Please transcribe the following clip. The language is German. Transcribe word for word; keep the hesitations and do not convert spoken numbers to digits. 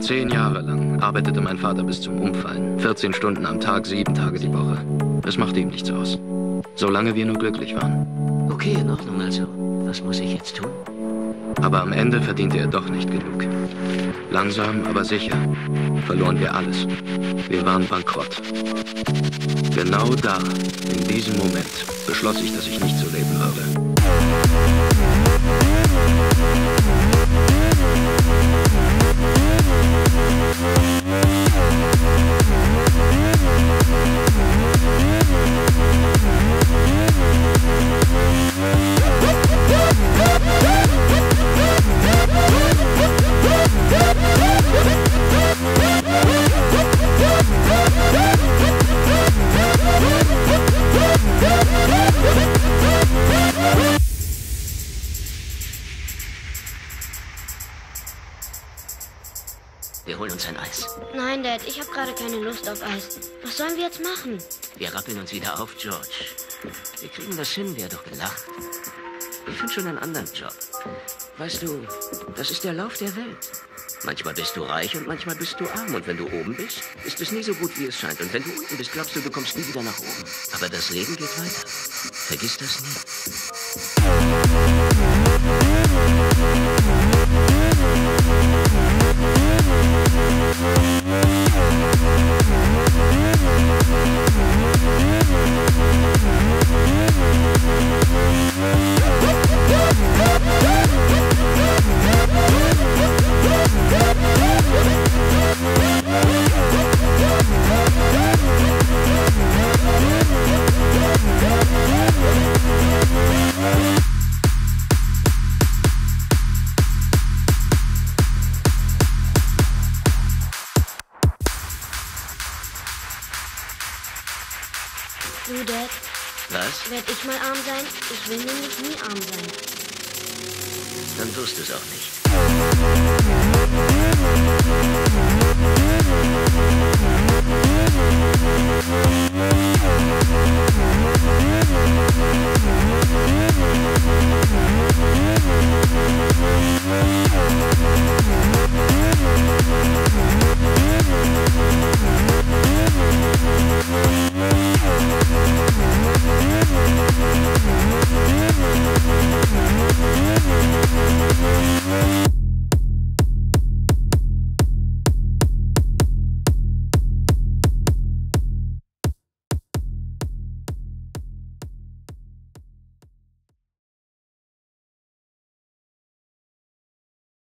Zehn Jahre lang arbeitete mein Vater bis zum Umfallen. vierzehn Stunden am Tag, sieben Tage die Woche. Es machte ihm nichts aus. Solange wir nur glücklich waren. Okay, in Ordnung also. Was muss ich jetzt tun? Aber am Ende verdiente er doch nicht genug. Langsam, aber sicher verloren wir alles. Wir waren bankrott. Genau da, in diesem Moment, beschloss ich, dass ich nicht so leben würde. Wir holen uns ein Eis. Nein, Dad, ich habe gerade keine Lust auf Eis. Was sollen wir jetzt machen? Wir rappeln uns wieder auf, George. Wir kriegen das hin, wer doch gelacht. Ich finde schon einen anderen Job. Weißt du, das ist der Lauf der Welt. Manchmal bist du reich und manchmal bist du arm. Und wenn du oben bist, ist es nie so gut, wie es scheint. Und wenn du unten bist, glaubst du, du kommst nie wieder nach oben. Aber das Leben geht weiter. Vergiss das nie. Du, Dad, Was? werd ich mal arm sein? Ich will nämlich nie arm sein. Dann tust du es auch nicht. We'll be right back.